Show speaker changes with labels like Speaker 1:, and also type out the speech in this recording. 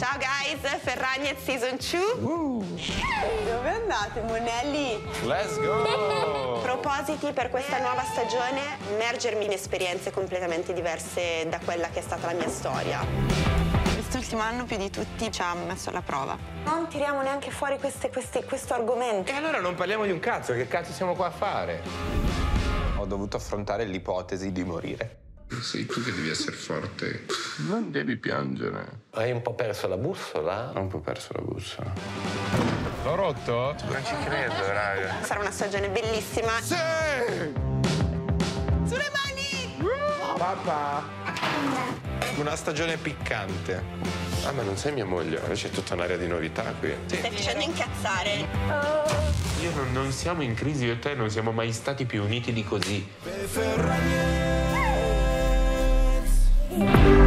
Speaker 1: Ciao guys, Ferragnez Season 2. Dove andate, Monelli?
Speaker 2: Let's go!
Speaker 1: Propositi per questa nuova stagione? Immergermi in esperienze completamente diverse da quella che è stata la mia storia. Quest'ultimo anno più di tutti ci ha messo alla prova. Non tiriamo neanche fuori questo argomento.
Speaker 2: E allora non parliamo di un cazzo, che cazzo siamo qua a fare?
Speaker 3: Ho dovuto affrontare l'ipotesi di morire.
Speaker 4: Sei tu che devi essere forte.
Speaker 2: Non devi piangere.
Speaker 5: Hai un po' perso la bussola?
Speaker 2: Ho un po' perso la bussola. L'ho rotto?
Speaker 5: Non ci credo, raga.
Speaker 1: Sarà una stagione bellissima.
Speaker 2: Sì!
Speaker 1: Sulle mani!
Speaker 2: Papà!
Speaker 3: Una stagione piccante.
Speaker 2: Ah, ma non sei mia moglie? C'è tutta un'area di novità qui.
Speaker 1: Stai facendo incazzare.
Speaker 2: Io non siamo in crisi, io e te non siamo mai stati più uniti di così.